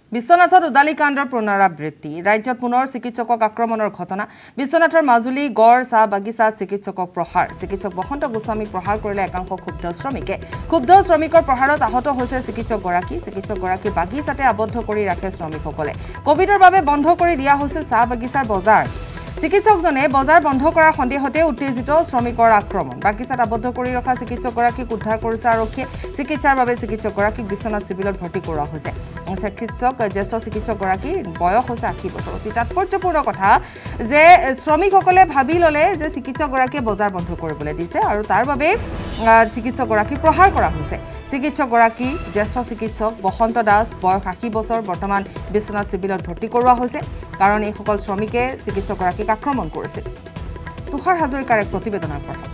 বিশ্বনাথত উদালিকাণ্ডৰ পুনৰাবৃত্তি ৰাজ্যত পুনৰ চিকিৎসকক আক্ৰমণৰ ঘটনা বিশ্বনাথৰ মাজুলী গড় চাহ বাগিচাত চিকিৎসকক প্ৰহাৰ চিকিৎসক বসন্ত গোস্বামীক প্ৰহাৰ কৰিলে একাংশ ক্ষুব্ধ শ্ৰমিকৰ প্ৰহাৰত আহত হৈছে চিকিৎসকগৰাকী বাগিচাতে আবদ্ধ কৰি ৰাখে শ্ৰমিকসকলে কোভিডৰ বাবে বন্ধ কৰি দিয়া হৈছে চাহ বাগিচাৰ বজাৰ চিকিৎসকজনে বজাৰ বন্ধ কৰাৰ সন্দেহতে উত্তেজিত শ্ৰমিকৰ আক্ৰমণ বাগিচাত আবদ্ধ কৰি ৰখা চিকিৎসকগৰাকীক উদ্ধাৰ কৰিছে আৰক্ষীয়ে চিকিৎসাৰ বাবে চিকিৎসকগৰাকীক বিশ্বনাথ চিভিলত ভৰ্তি কৰোৱা হৈছে জ্যেষ্ঠ চিকিৎসকগৰাকীৰ বয়স হৈছে 80 বছৰ অতি তাৎপৰ্যপূৰ্ণ কথা যে শ্ৰমিকসকলে ভাবি ল'লে যে চিকিৎসকগৰাকীয়ে বজাৰ বন্ধ কৰিবলৈ দিছে আৰু তাৰ বাবে চিকিৎসকগৰাকীক প্ৰহাৰ কৰা হৈছে চিকিৎসকগৰাকী জ্যেষ্ঠ চিকিৎসক বসন্ত দাস বয়স 80 বছৰ বৰ্তমান বিশ্বনাথ চিভিলত ভৰ্তি কৰোৱা হৈছে কাৰণ এই সকল শ্ৰমিকে চিকিৎসকগৰাকীক আক্ৰমণ কৰিছিল তুষাৰ হাজৰিকাৰ এক প্ৰতিবেদন আগবঢ়ায়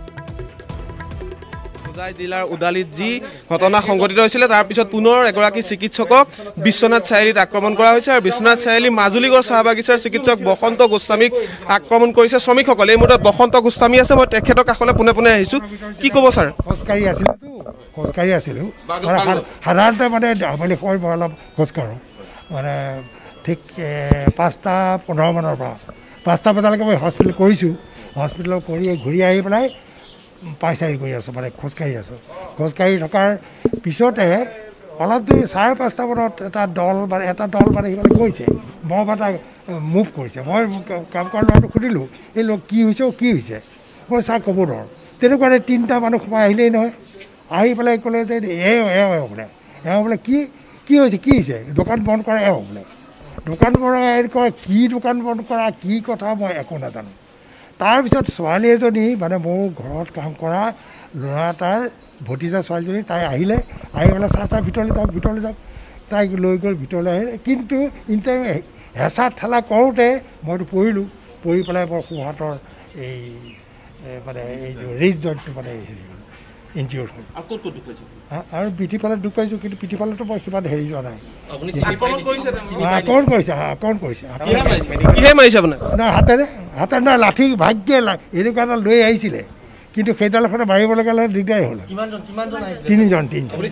জিলাৰ উদালিত যি ঘটনা সংঘটিত হৈছিল তাৰ পিছত পুনৰ এগৰাকী চিকিৎসকক বিশ্বনাথ চাৰিআলিত আক্ৰমণ কৰা হৈছে আৰু বিশ্বনাথ চাৰিআলি মাজুলীগড় চাহ বাগিচাৰ চিকিৎসক বসন্ত গোস্বামীক আক্ৰমণ কৰিছে শ্ৰমিকসকলে এই মুহূৰ্তত বসন্ত গোস্বামী আছে মই তেখেতৰ কাষলৈ পোনে আহিছো কি ক'ব ছাৰ খোজকাঢ়ি আছিলোঁ সাধাৰণতে মানে আবেলি সময় মই অলপ খোজকাঢ়োঁ মানে ঠিক 5:15 মানৰ পৰা 5টা বজালৈকে মই হস্পিটেল কৰিছোঁ হস্পিটেলত কৰি ঘূৰি আহি পেলাই পাইচাৰি কৰি আছোঁ মানে খোজকাঢ়ি থকাৰ পিছতে অলপ দেৰি 5:30 মানত এটা দল মানে সিহঁতে গৈছে মই এটা মুভ কৰিছে মই কাম কৰা ল'ৰাটোক সুধিলোঁ এই ল'ৰা কি হৈছে মই ছাৰ ক'ব নোৱাৰোঁ তেনেকুৱাতে 3টা মানুহ সোমাই আহিলেই নহয় আহি পেলাই ক'লে যে বোলে কি হৈছে দোকান বন্ধ কৰা বোলে দোকান বন্ধ কৰা দোকান বন্ধ কৰা কি কথা মই একো নাজানো তাৰপিছত ছোৱালী এজনী মানে মোৰ ঘৰত কাম কৰা ল'ৰা তাৰ ভতিজা ছোৱালীজনী তাই আহি পেলাই চাহ ভিতৰলৈ যাওক তাইক লৈ গ'ল ভিতৰলৈ আহিলে কিন্তু ইণ্টাৰভিউ হেঁচা ঠেলা কৰোঁতে মইতো পৰি পেলাই মোৰ সোঁহাতৰ এই মানে এই ৰিজ জইণ্টটো মানে হেৰি হ'ল ইনজিঅ'ৰ্ড হ'ল আৰু পিঠিফালে দুখ পাইছোঁ কিন্তু পিঠিফালেতো মই সিমান হেৰি যোৱা নাই আক্ৰমণ কৰিছে নাই হাতেৰে নাই লাঠি ভাগ্যে এনেকুৱা এটা লৈ আহিছিলে কিন্তু সেইডালখনে মাৰিব লগা হ'লে দিগদাৰী হ'ল তিনিজন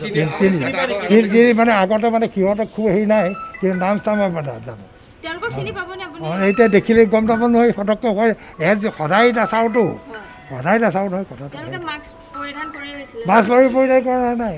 মানে আগতে মানে সিহঁতক খুব হেৰি নাই কিন্তু নাম চাম জানো এতিয়া দেখিলে গম নাপাব নহয় ফটককৈ হয় সদায় নাচাওঁতো নহয় কথাটো মাছ মাৰি পৰিধান কৰা নাই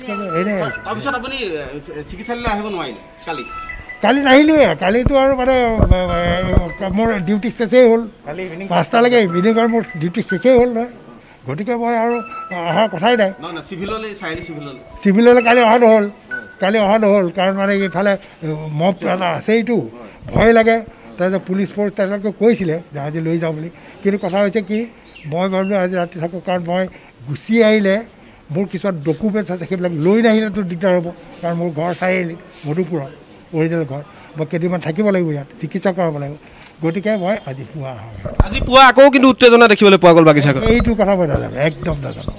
কালি নাহিলোৱে কালিতো আৰু মানে মোৰ ডিউটি শেষেই হ'ল 5টালৈকে ইভিনিঙৰ মোৰ ডিউটি শেষেই হ'ল নহয় গতিকে মই আৰু অহাৰ কথাই নাই চিভিললৈ কালি অহা নহ'ল কাৰণ মানে এইফালে মব এটা আছেইতো ভয় লাগে তাৰপিছত পুলিচ ফ'ৰ্চ তেওঁলোকে কৈছিলে যে আজি লৈ যাওঁ বুলি কিন্তু কথা হৈছে কি মই ভাবিলোঁ আজি ৰাতি থাকোঁ কাৰণ মই গুচি আহিলে মোৰ কিছুমান ডকুমেণ্টছ আছে সেইবিলাক লৈ নাহিলেতো দিগদাৰ হ'ব কাৰণ মোৰ ঘৰ চাৰিআলিত মধুপুৰত অৰিজিনেল ঘৰ মই কেইদিনমান থাকিব লাগিব ইয়াত চিকিৎসা কৰাব লাগিব গতিকে মই আজি পুৱা আকৌ কিন্তু উত্তেজনা দেখিবলৈ পোৱা গ'ল বাগিচাত এইটো কথা মই নাজানো একদম নাজানো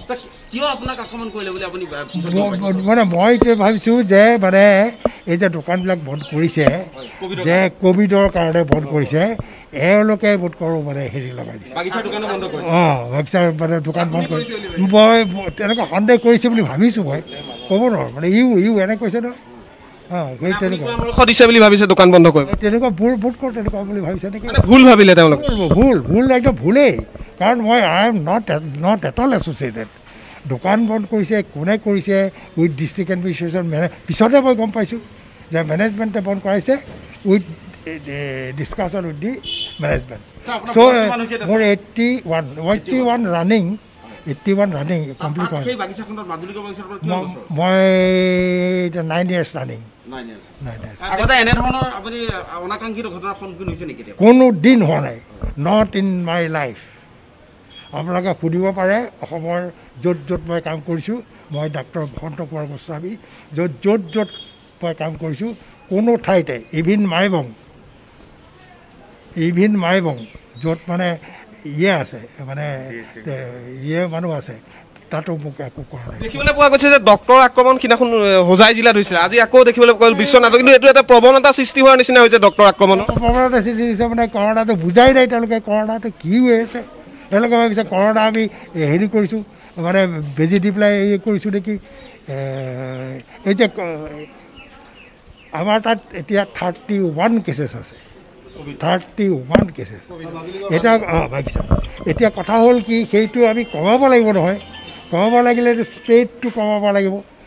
মানে মই এতিয়া ভাবিছোঁ যে মানে এই যে দোকানবিলাক বন্ধ কৰিছে যে ক'ভিডৰ কাৰণে বন্ধ কৰিছে এওঁলোকে বোধ কৰোঁ মানে হেৰি লগাই দিছে বাগিচাৰ মানে দোকান বন্ধ কৰিছে মই তেনেকুৱা সন্দেহ কৰিছে বুলি ভাবিছোঁ মই ক'ব নোৱাৰোঁ মানে এনে কৈছে নহয় সেই তেনেকুৱা দিছে বুলি ভাবিছে দোকান বন্ধ কৰিব তেনেকুৱা বোধ কৰোঁ তেনেকুৱা বুলি ভাবিছে নেকি ভুল ভাবিলে তেওঁলোকে ভুল একদম ভুলেই কাৰণ মই I am not at all associated দোকান বন্ধ কৰিছে কোনে কৰিছে উইথ ডিষ্ট্ৰিক্ট এডমিনিষ্ট্ৰেশ্যন পিছতে মই গম পাইছোঁ যে মেনেজমেণ্টে বন্ধ কৰাইছে with discussion with the management চ' মোৰ 81 ৰানিং কমপ্লিট কৰা মই এতিয়া 9 years ৰানিং কোনো দিন হোৱা নাই নট ইন মাই লাইফ আপোনালোকে সুধিব পাৰে অসমৰ য'ত মই কাম কৰিছোঁ মই ডাক্তৰ বসন্ত কুমাৰ গোস্বামী য'ত মই কাম কৰিছোঁ কোনো ঠাইতে ইভিন মাইবং য'ত মানে আছে মানে মানুহ আছে তাতো মোক একো কৰা নাই দেখিবলৈ পোৱা গৈছে যে ডক্তৰ আক্ৰমণ সিদিনাখন হোজাই জিলাত হৈছিলে আজি আকৌ দেখিবলৈ পোৱা গ'ল বিশ্বনাথ কিন্তু এইটো এটা প্ৰৱণতা সৃষ্টি হোৱাৰ নিচিনা হৈছে ডক্তৰ আক্ৰমণৰ প্ৰৱণতা সৃষ্টি হৈছে মানে কৰোণাটো বুজাই নাই তেওঁলোকে কৰোণাটো কি হৈ আছে তেওঁলোকে ভাবিছে কৰোণা আমি হেৰি কৰিছোঁ মানে বেজি দি পেলাই কৰিছোঁ নেকি এই যে আমাৰ তাত এতিয়া 31 কেছেছ আছে 31 কেছেছ এতিয়া বাগিচা এতিয়া কথা হ'ল কি সেইটো আমি কমাব লাগিব নহয় কমাব লাগিলে স্প্ৰেডটো কমাব লাগিব